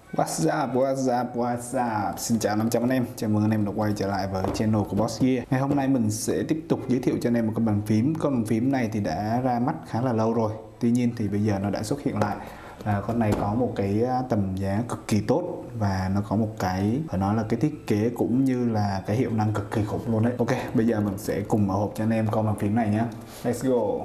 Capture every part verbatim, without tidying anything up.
What's up, what's up, what's up. Xin chào năm trăm anh em, chào mừng anh em đã quay trở lại với channel của Boss Gear. Ngày hôm nay mình sẽ tiếp tục giới thiệu cho anh em một con bàn phím. Con bàn phím này thì đã ra mắt khá là lâu rồi, tuy nhiên thì bây giờ nó đã xuất hiện lại. À, con này có một cái tầm giá cực kỳ tốt và nó có một cái phải nói là cái thiết kế cũng như là cái hiệu năng cực kỳ khủng luôn đấy. Ok, bây giờ mình sẽ cùng mở hộp cho anh em con bàn phím này nhé. Let's go.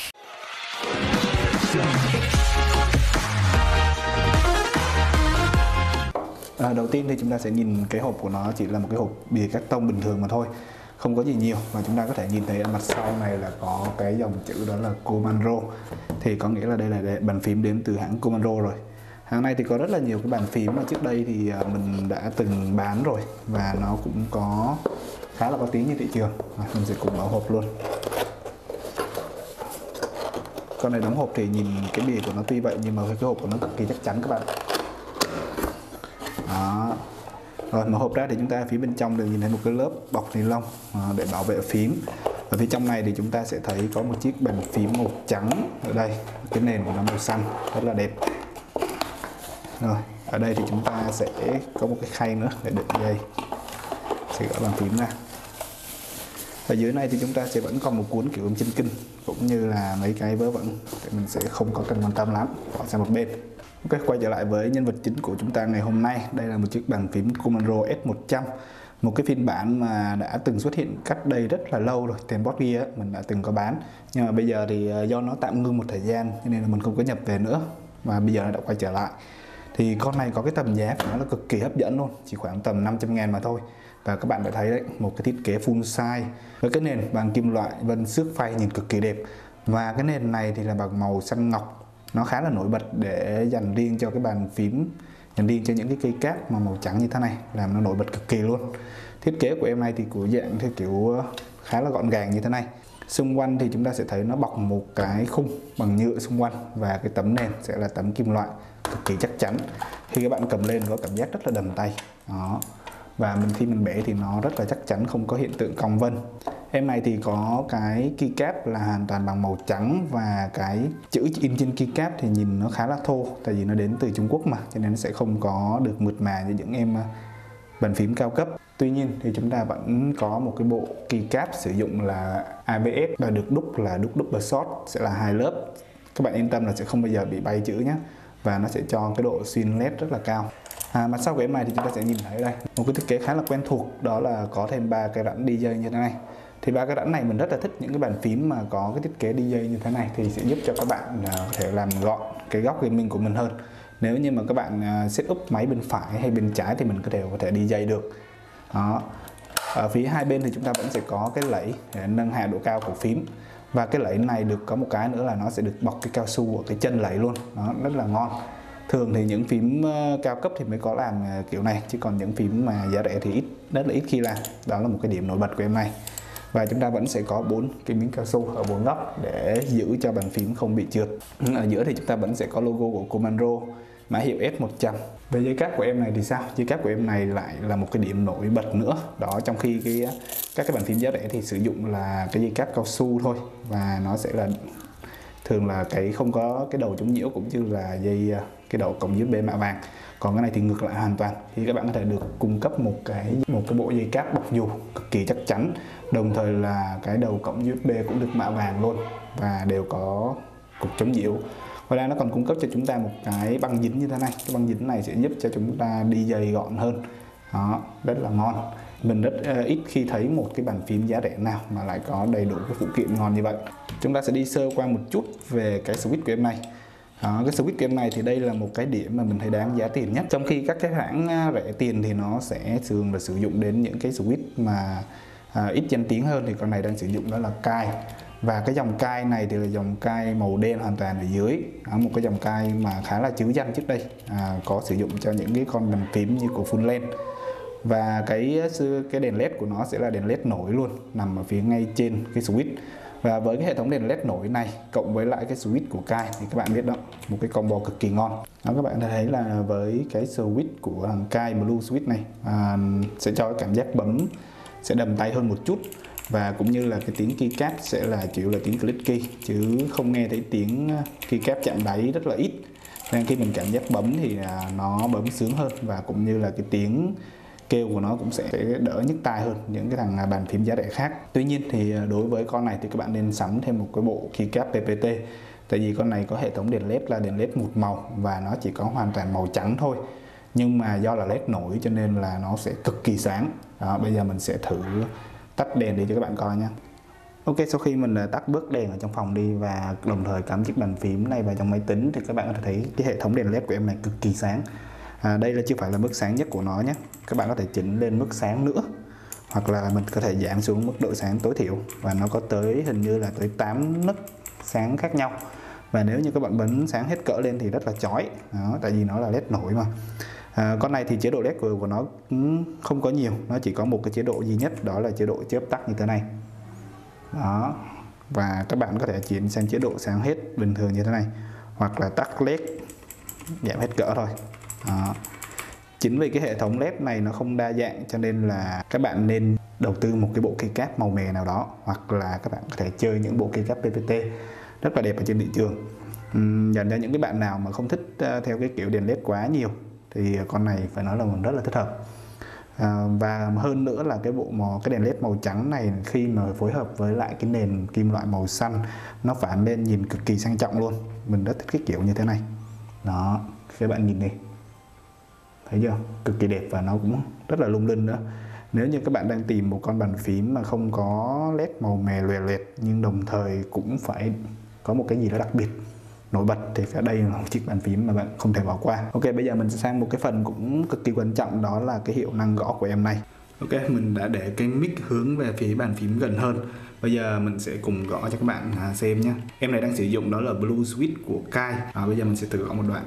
À, đầu tiên thì chúng ta sẽ nhìn cái hộp của nó chỉ là một cái hộp bìa cắt tông bình thường mà thôi, không có gì nhiều. Và chúng ta có thể nhìn thấy ở mặt sau này là có cái dòng chữ đó là Comandro, thì có nghĩa là đây là bàn phím đến từ hãng Comandro rồi. Hãng này thì có rất là nhiều cái bàn phím mà trước đây thì mình đã từng bán rồi và nó cũng có khá là có tiếng trên thị trường. À, mình sẽ cùng mở hộp luôn. Con này đóng hộp thì nhìn cái bìa của nó tuy vậy nhưng mà cái hộp của nó cực kỳ chắc chắn các bạn. Đó. Rồi mở hộp ra thì chúng ta phía bên trong được nhìn thấy một cái lớp bọc ni lông để bảo vệ phím. Ở phía trong này thì chúng ta sẽ thấy có một chiếc bàn phím màu trắng ở đây, cái nền của nó màu xanh rất là đẹp. Rồi ở đây thì chúng ta sẽ có một cái khay nữa để đựng dây, sẽ gỡ bàn phím ra. Ở dưới này thì chúng ta sẽ vẫn còn một cuốn kiểu âm chân kinh cũng như là mấy cái vớ vẩn, thì mình sẽ không có cần quan tâm lắm, bỏ sang một bên. Ok, quay trở lại với nhân vật chính của chúng ta ngày hôm nay. Đây là một chiếc bàn phím Comandro S một trăm, một cái phiên bản mà đã từng xuất hiện cách đây rất là lâu rồi. Trên Boss Gear mình đã từng có bán, nhưng mà bây giờ thì do nó tạm ngưng một thời gian cho nên là mình không có nhập về nữa, và bây giờ nó đã quay trở lại. Thì con này có cái tầm giá của nó là cực kỳ hấp dẫn luôn, chỉ khoảng tầm năm trăm ngàn mà thôi. Và các bạn đã thấy đấy, một cái thiết kế full size với cái nền bằng kim loại vân xước phay nhìn cực kỳ đẹp. Và cái nền này thì là bằng màu xanh ngọc, nó khá là nổi bật để dành riêng cho cái bàn phím, dành riêng cho những cái cây cáp mà màu trắng như thế này, làm nó nổi bật cực kỳ luôn. Thiết kế của em này thì của dạng theo kiểu khá là gọn gàng như thế này. Xung quanh thì chúng ta sẽ thấy nó bọc một cái khung bằng nhựa xung quanh, và cái tấm nền sẽ là tấm kim loại cực kỳ chắc chắn. Khi các bạn cầm lên có cảm giác rất là đầm tay. Đó. Và mình khi mình bẻ thì nó rất là chắc chắn, không có hiện tượng cong vân. Em này thì có cái keycap là hoàn toàn bằng màu trắng, và cái chữ in trên keycap thì nhìn nó khá là thô, tại vì nó đến từ Trung Quốc mà, cho nên nó sẽ không có được mượt mà như những em bàn phím cao cấp. Tuy nhiên thì chúng ta vẫn có một cái bộ keycap sử dụng là a bê ét và được đúc là đúc double shot, sẽ là hai lớp. Các bạn yên tâm là sẽ không bao giờ bị bay chữ nhé, và nó sẽ cho cái độ xuyên led rất là cao. À, mặt sau của em này thì chúng ta sẽ nhìn thấy đây một cái thiết kế khá là quen thuộc, đó là có thêm ba cái rãnh đi dây như thế này. Thì ba cái rãnh này mình rất là thích những cái bàn phím mà có cái thiết kế đi dây như thế này, thì sẽ giúp cho các bạn có thể làm gọn cái góc gaming của mình hơn. Nếu như mà các bạn setup máy bên phải hay bên trái thì mình có thể có thể đi dây được. Đó. Ở phía hai bên thì chúng ta vẫn sẽ có cái lẫy để nâng hạ độ cao của phím, và cái lẫy này được có một cái nữa là nó sẽ được bọc cái cao su ở cái chân lẫy luôn, nó rất là ngon. Thường thì những phím cao cấp thì mới có làm kiểu này, chứ còn những phím mà giá rẻ thì ít, rất là ít khi làm. Đó là một cái điểm nổi bật của em này. Và chúng ta vẫn sẽ có bốn cái miếng cao su ở bốn góc để giữ cho bàn phím không bị trượt. Ở giữa thì chúng ta vẫn sẽ có logo của Comandro, mã hiệu S một trăm. Về dây cáp của em này thì sao? Dây cáp của em này lại là một cái điểm nổi bật nữa. Đó, trong khi cái các cái bàn phím giá rẻ thì sử dụng là cái dây cáp cao su thôi, và nó sẽ là thường là cái không có cái đầu chống nhiễu cũng như là dây cái đầu cổng u ét bê mạ vàng. Còn cái này thì ngược lại hoàn toàn, thì các bạn có thể được cung cấp một cái một cái bộ dây cáp bọc dù cực kỳ chắc chắn, đồng thời là cái đầu cổng u ét bê cũng được mạ vàng luôn và đều có cục chống nhiễu. Ngoài ra nó còn cung cấp cho chúng ta một cái băng dính như thế này. Cái băng dính này sẽ giúp cho chúng ta đi dây gọn hơn. Đó, rất là ngon. Mình rất uh, ít khi thấy một cái bàn phím giá rẻ nào mà lại có đầy đủ cái phụ kiện ngon như vậy. Chúng ta sẽ đi sơ qua một chút về cái switch của em này. Đó, cái switch của em này thì đây là một cái điểm mà mình thấy đáng giá tiền nhất. Trong khi các cái hãng rẻ tiền thì nó sẽ thường là sử dụng đến những cái switch mà à, ít danh tiếng hơn, thì con này đang sử dụng đó là cai. Và cái dòng cai này thì là dòng cai màu đen hoàn toàn ở dưới. Đó, một cái dòng cai mà khá là trứ danh trước đây, à, có sử dụng cho những cái con bàn phím như của full length. Và cái cái đèn led của nó sẽ là đèn led nổi luôn, nằm ở phía ngay trên cái switch. Và với cái hệ thống đèn led nổi này cộng với lại cái switch của cai thì các bạn biết đó, một cái combo cực kỳ ngon. Đó, các bạn thấy là với cái switch của thằng cai Blue Switch này à, sẽ cho cái cảm giác bấm sẽ đầm tay hơn một chút, và cũng như là cái tiếng keycap sẽ là chủ yếu là tiếng click key, chứ không nghe thấy tiếng keycap chạm đáy rất là ít. nên khi mình cảm giác bấm thì nó bấm sướng hơn, và cũng như là cái tiếng kêu của nó cũng sẽ đỡ nhức tai hơn những cái thằng bàn phím giá rẻ khác. Tuy nhiên thì đối với con này thì các bạn nên sắm thêm một cái bộ keycap pê pê tê, tại vì con này có hệ thống đèn led là đèn led một màu và nó chỉ có hoàn toàn màu trắng thôi, nhưng mà do là led nổi cho nên là nó sẽ cực kỳ sáng. Đó, bây giờ mình sẽ thử tắt đèn đi cho các bạn coi nha. Ok, sau khi mình tắt bớt đèn ở trong phòng đi và đồng thời cắm chiếc bàn phím này vào trong máy tính thì các bạn có thể thấy cái hệ thống đèn led của em này cực kỳ sáng. À, đây là chưa phải là mức sáng nhất của nó nhé, các bạn có thể chỉnh lên mức sáng nữa, hoặc là mình có thể giảm xuống mức độ sáng tối thiểu, và nó có tới hình như là tới tám nấc sáng khác nhau. Và nếu như các bạn bấm sáng hết cỡ lên thì rất là chói. Đó, tại vì nó là led nổi mà. À, con này thì chế độ led của, của nó không có nhiều, nó chỉ có một cái chế độ duy nhất, đó là chế độ chớp tắt như thế này. Đó, và các bạn có thể chuyển sang chế độ sáng hết bình thường như thế này, hoặc là tắt led giảm hết cỡ thôi. Đó. Chính vì cái hệ thống led này nó không đa dạng cho nên là các bạn nên đầu tư một cái bộ keycap màu mè nào đó, hoặc là các bạn có thể chơi những bộ keycap pê pê tê rất là đẹp ở trên thị trường. Uhm, dành cho những cái bạn nào mà không thích uh, theo cái kiểu đèn led quá nhiều thì con này phải nói là rất là thích hợp. À, và hơn nữa là cái bộ màu cái đèn led màu trắng này khi mà phối hợp với lại cái nền kim loại màu xanh, nó phản lên nhìn cực kỳ sang trọng luôn. Mình rất thích cái kiểu như thế này. Đó, các bạn nhìn đi, thấy chưa, cực kỳ đẹp và nó cũng rất là lung linh nữa. Nếu như các bạn đang tìm một con bàn phím mà không có led màu mè loè loẹt nhưng đồng thời cũng phải có một cái gì đó đặc biệt nổi bật thì cái đây là một chiếc bàn phím mà bạn không thể bỏ qua. Ok, bây giờ mình sẽ sang một cái phần cũng cực kỳ quan trọng, đó là cái hiệu năng gõ của em này. Ok, mình đã để cái mic hướng về phía bàn phím gần hơn. Bây giờ mình sẽ cùng gõ cho các bạn xem nhé. Em này đang sử dụng đó là Blue Switch của Kai. À, bây giờ mình sẽ thử gõ một đoạn.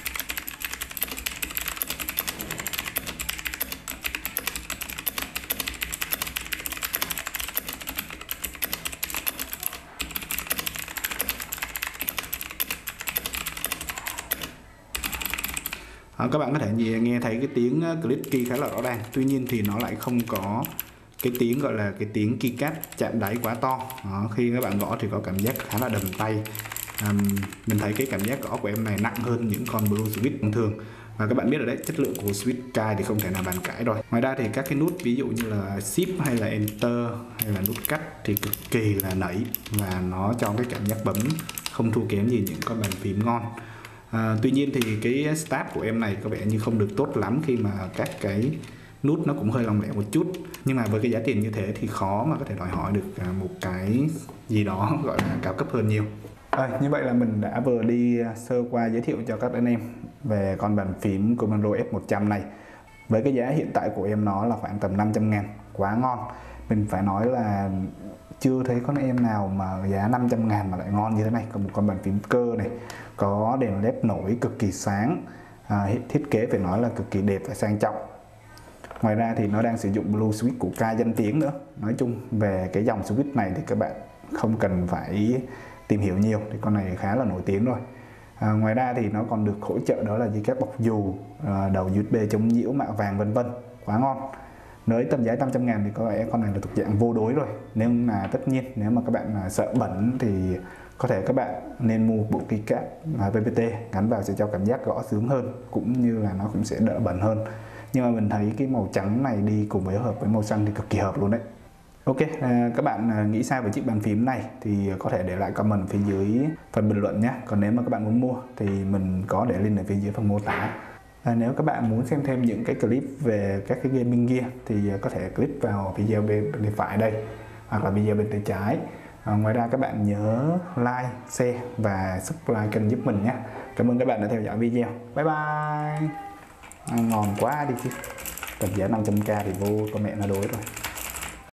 À, các bạn có thể nghe thấy cái tiếng click key khá là rõ ràng, tuy nhiên thì nó lại không có cái tiếng gọi là cái tiếng keycap chạm đáy quá to. Đó, khi các bạn gõ thì có cảm giác khá là đầm tay. À, mình thấy cái cảm giác gõ của em này nặng hơn những con Blue Switch thông thường. Và các bạn biết rồi đấy, chất lượng của Switch Kai thì không thể nào bàn cãi rồi. Ngoài ra thì các cái nút ví dụ như là Shift hay là Enter hay là nút cắt thì cực kỳ là nảy, và nó cho cái cảm giác bấm không thua kém gì những con bàn phím ngon. À, tuy nhiên thì cái start của em này có vẻ như không được tốt lắm, khi mà các cái nút nó cũng hơi lỏng lẻo một chút. Nhưng mà với cái giá tiền như thế thì khó mà có thể đòi hỏi được một cái gì đó gọi là cao cấp hơn nhiều. À, như vậy là mình đã vừa đi sơ qua giới thiệu cho các anh em về con bàn phím Commodore F một trăm này. Với cái giá hiện tại của em nó là khoảng tầm năm trăm ngàn, quá ngon. Mình phải nói là chưa thấy con em nào mà giá năm trăm ngàn mà lại ngon như thế này. Còn một con bàn phím cơ này, có đèn led nổi cực kỳ sáng, à, thiết kế phải nói là cực kỳ đẹp và sang trọng. Ngoài ra thì nó đang sử dụng Blue Switch của Kai danh tiếng nữa. Nói chung về cái dòng switch này thì các bạn không cần phải tìm hiểu nhiều, thì con này khá là nổi tiếng rồi. À, ngoài ra thì nó còn được hỗ trợ đó là dây cáp bọc dù, à, đầu u ét bê chống nhiễu, mạ vàng vân vân, quá ngon. Với tầm giá năm trăm ngàn thì có lẽ con này là thuộc dạng vô đối rồi. Nếu mà tất nhiên nếu mà các bạn sợ bẩn thì có thể các bạn nên mua bộ keycap pê pê tê gắn vào sẽ cho cảm giác gõ sướng hơn, cũng như là nó cũng sẽ đỡ bẩn hơn. Nhưng mà mình thấy cái màu trắng này đi cùng với hợp với màu xanh thì cực kỳ hợp luôn đấy. Ok, à, các bạn nghĩ sao về chiếc bàn phím này thì có thể để lại comment phía dưới phần bình luận nhé. Còn nếu mà các bạn muốn mua thì mình có để link ở phía dưới phần mô tả. À, nếu các bạn muốn xem thêm những cái clip về các cái gaming gear thì có thể click vào video bên tay phải đây, hoặc là video bên tay trái. À, ngoài ra các bạn nhớ like, share và subscribe kênh giúp mình nhé. Cảm ơn các bạn đã theo dõi video. Bye bye. À, ngon quá đi chứ. Tầm giá năm trăm k thì vô con mẹ nó đối rồi.